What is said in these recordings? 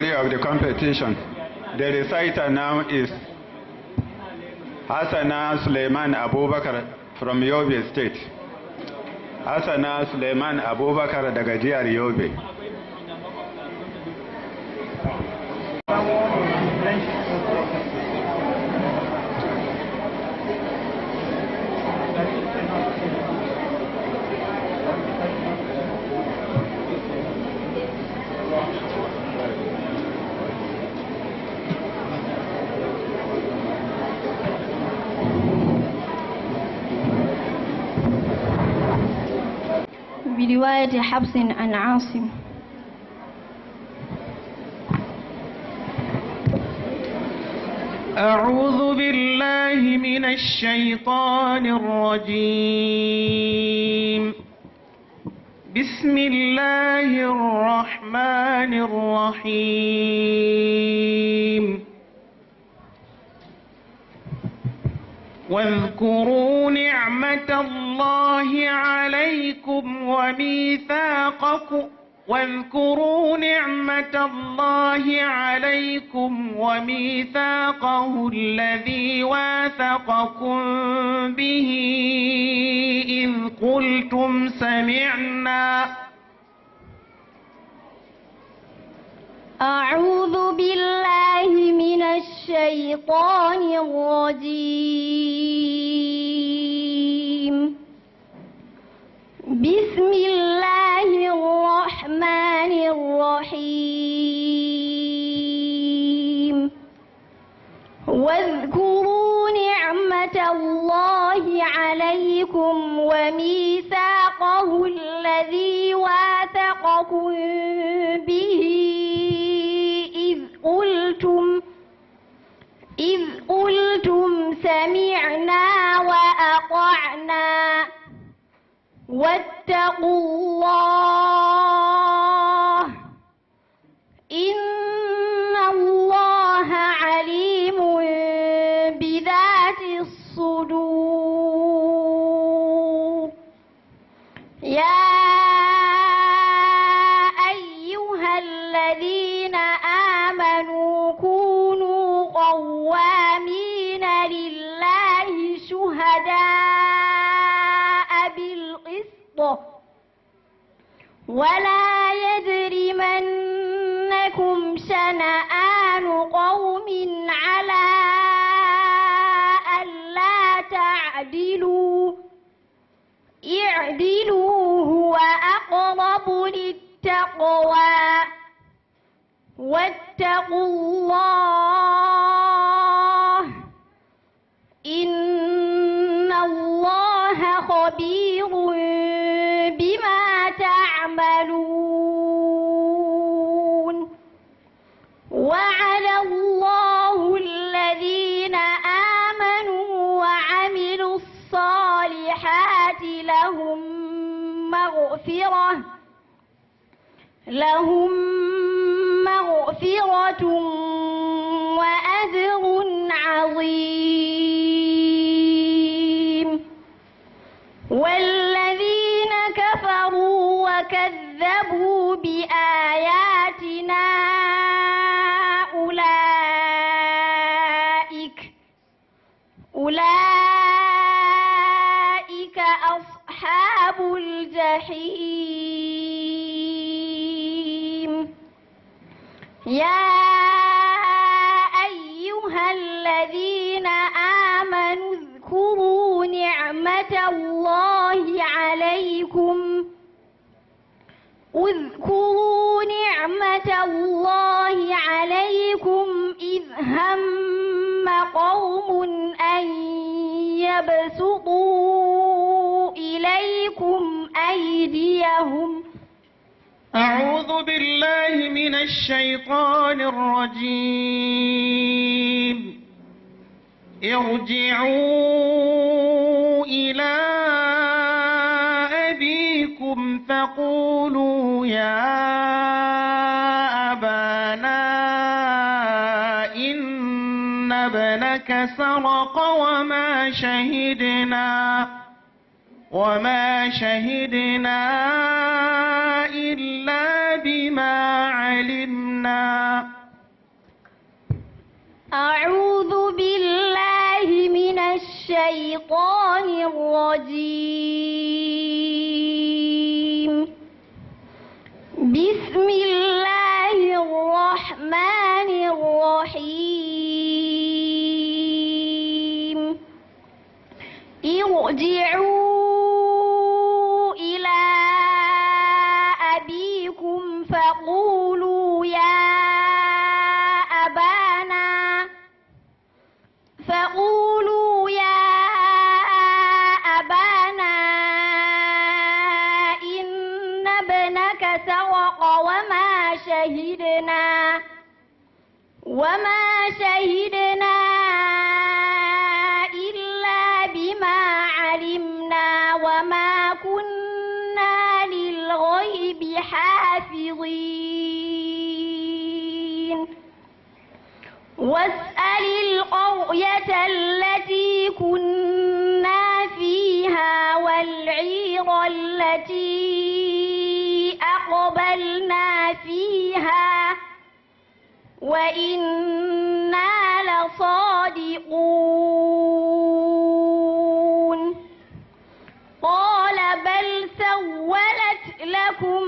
of the competition. The reciter now is Hassana Suleiman Abubakar from Yobe State. Hassana Suleiman Abubakar daga jihar Yobe. برواية حفص عن عاصم. أعوذ بالله من الشيطان الرجيم. بسم الله الرحمن الرحيم. واذكروا نعمة الله عليكم وميثاقه الذي واثقكم به إذ قلتم سمعنا. أعوذ بالله من الشيطان الرجيم. بسم الله الرحمن الرحيم. واذكروا نعمة الله عليكم وميثاقه الذي واثقكم به إذ قلتم سمعنا وأطعنا واتقوا الله إن الله عليم بذات الصدور. يا أيها الذين آمنوا كونوا قوامين لله شهداء بالقسط ولا يجرمنكم شنآن قوم على ألا تعدلوا اعدلوا هو أقرب للتقوى واتقوا الله إن الله خبير بما تعملون. وعد الله الذين آمنوا وعملوا الصالحات لهم مغفرة وأجر عظيم. والذين كفروا وكذبوا بآياتنا أولئك أصحاب الجحيم. يا أيها الذين آمنوا اذكروا نعمة الله عليكم إذ هم قوم أن يبسطوا إليكم أيديهم. أعوذ بالله من الشيطان الرجيم. ارجعوا إلى أبيكم فقولوا يا أبانا إن ابنك سرق وما شهدنا إلا بما علمنا أعوذ بالله من الشيطان الرجيم. بسم الله الرحمن الرحيم. ارجعوا إلى أبيكم فقولوا يا أبانا إن ابنك سرق وما شهدنا إلا بما علمنا وما كنا للغيب حافظين. واسأل القرية التي كنا فيها والعير التي أقبلنا فيها وإنا لصادقون. قال بل سولت لكم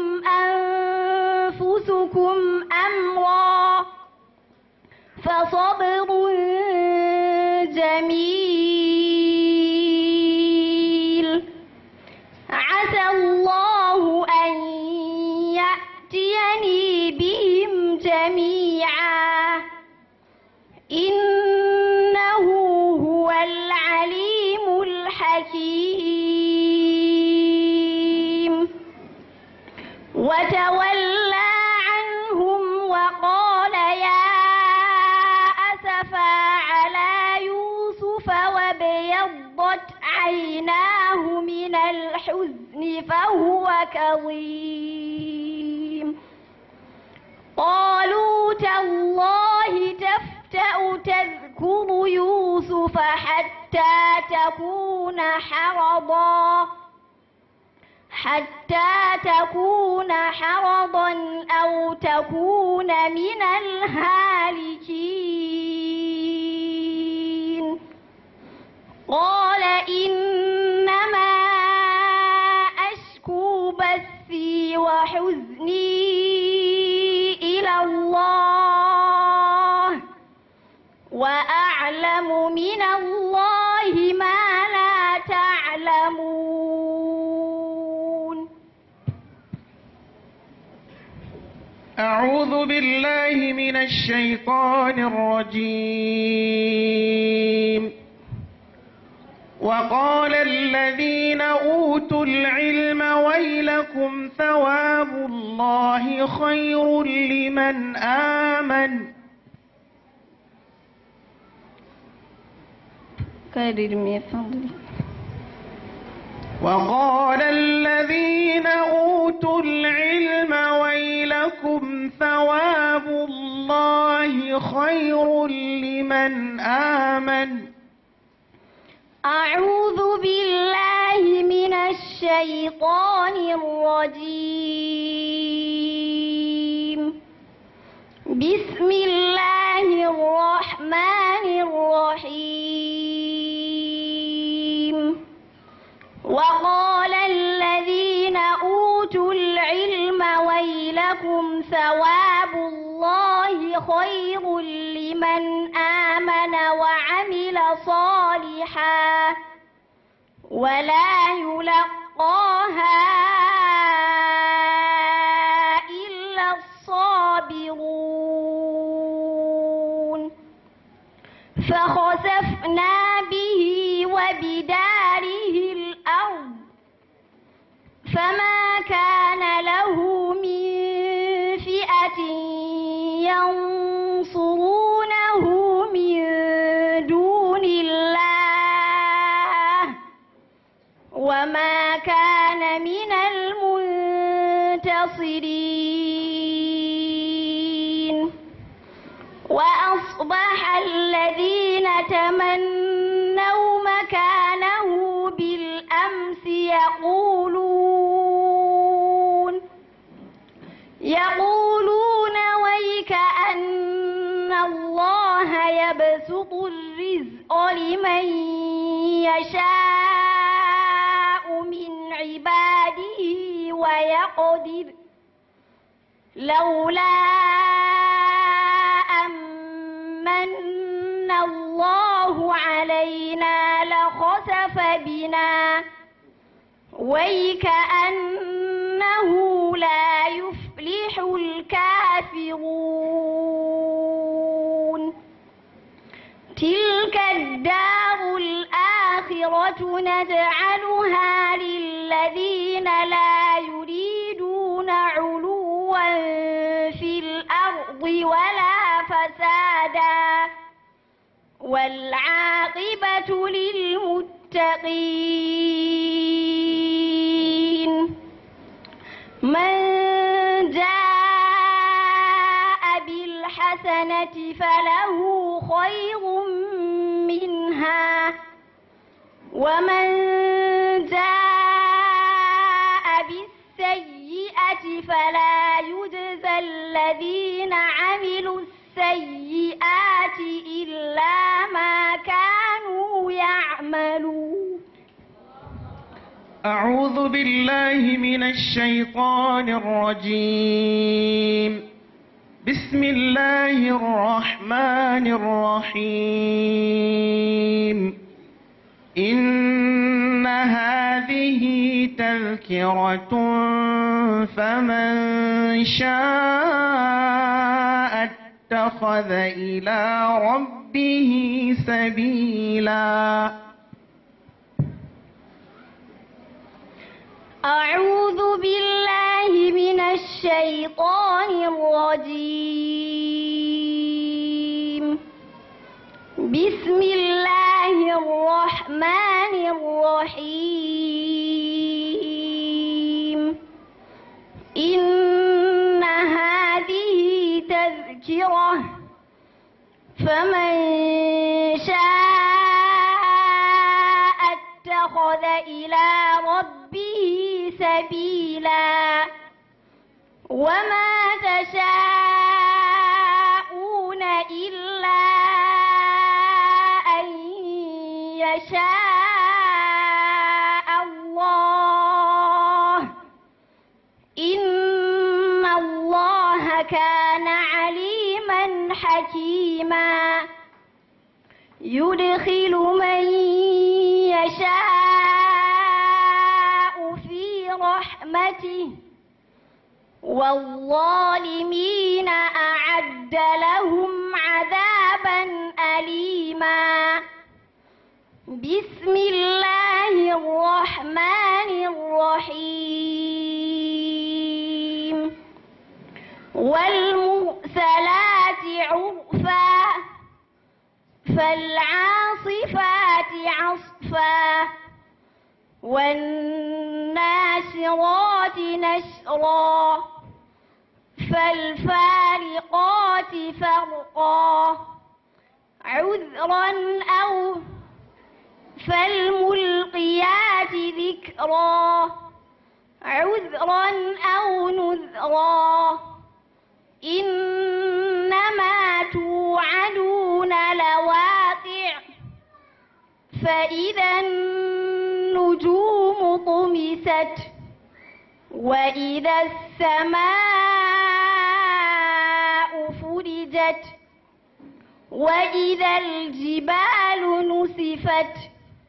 أنفسكم أمرا فصبر جميل عسى الله أن يأتيني بهم جميعا إنه هو العليم الحكيم. وتولى عنهم وقال يا أسفا على يوسف وابيضت عيناه من الحزن فهو كظيم. قالوا تالله تفتأ تذكر يوسف حتى تكون حرضا أو تكون من الهالكين. قال إنما أشكو بثي وحزني إلى الله وأعلم من الله ما لا تعلمون. أعوذ بالله من الشيطان الرجيم. وقال الذين أوتوا العلم ويلكم ثواب الله خير لمن آمن. وقال الذين أوتوا العلم ويلكم ثواب الله خير لمن آمن. أعوذ بالله من الشيطان الرجيم. بسم الله الرحمن الرحيم. وقال الذين أوتوا العلم ويلكم ثواب الله خير لمن آمن وعمل صالحا ولا يلقاها إلا الصابرون. فخسفنا به وبداره الأرض فما كان له من فئة ينصرونه من دون الله وما كان من المنتصرين. وأصبح الذين تمنوا مكانه بالأمس يقولون ويك أن يبسط الرزق لمن يشاء من عباده ويقدر لولا أمن الله علينا لخسف بنا ويكأنه لا يفلح الكافرون تلك الدار الآخرة نجعلها للذين لا يريدون علوا في الأرض ولا فسادا والعاقبة للمتقين من جاء بالحسنة فله خير منها ومن جاء بالسيئة فلا يجزى الذين عملوا السيئات إلا ما كانوا يعملون. أعوذ بالله من الشيطان الرجيم. بسم الله الرحمن الرحيم. إن هذه تذكرة فمن شاء اتخذ إلى ربه سبيلا. أعوذ بالله من الشيطان الرجيم. بسم الله الرحمن الرحيم. إن هذه تذكرة فمن شاء اتخذ إلى ربه سبيلا وما تشاءون إلا أن يشاء الله إن الله كان عليما حكيما يدخل من يشاء في رحمته والظالمين أعد لهم عذابا أليما. بسم الله الرحمن الرحيم. والمرسلات عرفا فالعاصفات عصفا والناشرات نشرا فالفارقات فرقا عذرا أو فالملقيات ذكرا عذرا أو نذرا إنما توعدون لواقع فإذا النجوم طمست وإذا السماء فرجت وإذا الجبال نسفت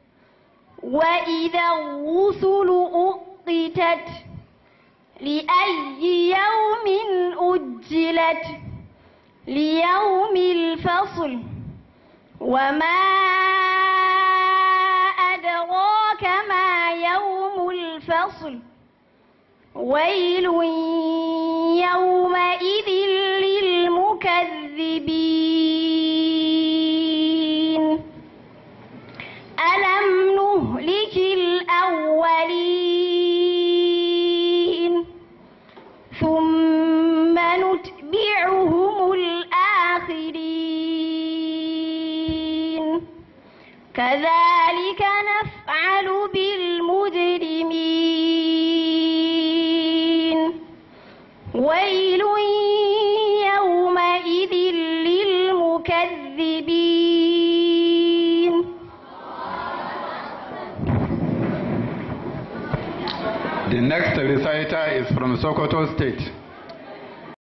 وإذا الرسل أقتت لأي يوم أجلت ليوم الفصل وما أدراك ما يوم الفصل ويل يومئذ للمكذبين. ألم نهلك الأولين ثم نتبعهم الآخرين كذلك نفعل بالمجرمين. ويل يومئذ للمكذبين. The next reciter is from Sokoto State.